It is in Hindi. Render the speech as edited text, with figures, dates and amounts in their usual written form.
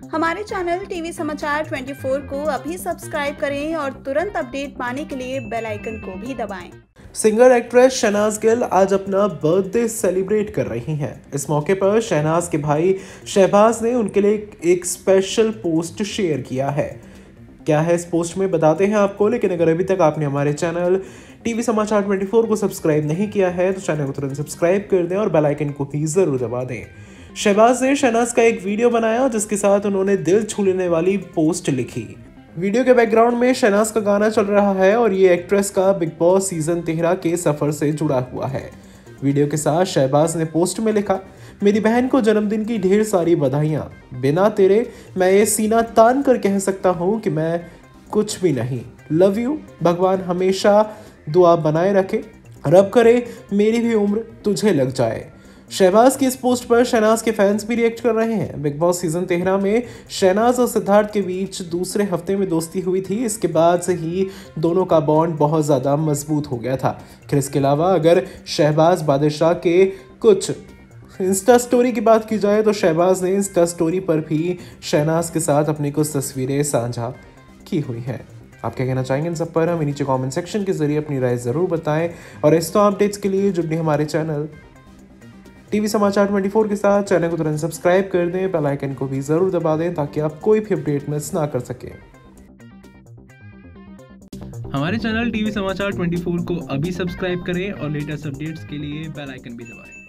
हमारे चैनल टीवी समाचार 24 को अभी सब्सक्राइब करें और तुरंत अपडेट पाने के लिए बेल आइकन को भी दबाएं। सिंगर एक्ट्रेस शहनाज गिल आज अपना बर्थडे सेलिब्रेट कर रही हैं। इस मौके पर शहनाज के भाई शहबाज ने उनके लिए एक स्पेशल पोस्ट शेयर किया है। क्या है इस पोस्ट में बताते हैं आपको, लेकिन अगर अभी तक आपने हमारे चैनल टीवी समाचार 24 को सब्सक्राइब नहीं किया है तो चैनल को तुरंत सब्सक्राइब कर दें और बेल आइकन को भी जरूर दबा दें। शहबाज ने शहनाज का एक वीडियो बनाया जिसके साथ उन्होंने दिल छू लेने वाली पोस्ट लिखी। वीडियो के बैकग्राउंड में शहनाज का गाना चल रहा है और ये एक्ट्रेस का बिग बॉस सीजन 13 के सफर से जुड़ा हुआ है। वीडियो के साथ शहबाज ने पोस्ट में लिखा, मेरी बहन को जन्मदिन की ढेर सारी बधाइयाँ। बिना तेरे मैं ये सीना तान कर कह सकता हूँ कि मैं कुछ भी नहीं। Love you. भगवान हमेशा दुआ बनाए रखे, रब करे मेरी भी उम्र तुझे लग जाए। शहबाज की इस पोस्ट पर शहनाज के फैंस भी रिएक्ट कर रहे हैं। बिग बॉस सीजन 13 में शहनाज और सिद्धार्थ के बीच दूसरे हफ्ते में दोस्ती हुई थी। इसके बाद से ही दोनों का बॉन्ड बहुत ज़्यादा मजबूत हो गया था। फिर इसके अलावा अगर शहबाज बादशाह के कुछ इंस्टा स्टोरी की बात की जाए तो शहबाज ने इंस्टा स्टोरी पर भी शहनाज के साथ अपनी कुछ तस्वीरें साझा की हुई हैं। आप क्या कहना चाहेंगे इन सब पर हमें नीचे कमेंट सेक्शन के जरिए अपनी राय ज़रूर बताएं और इस तो अपडेट्स के लिए जुड़ने हमारे चैनल टीवी समाचार 24 के साथ चैनल को तुरंत सब्सक्राइब कर दें, बेल आइकन को भी जरूर दबा दें ताकि आप कोई भी अपडेट मिस ना कर सकें। हमारे चैनल टीवी समाचार 24 को अभी सब्सक्राइब करें और लेटेस्ट अपडेट्स के लिए बेल आइकन भी दबाएं।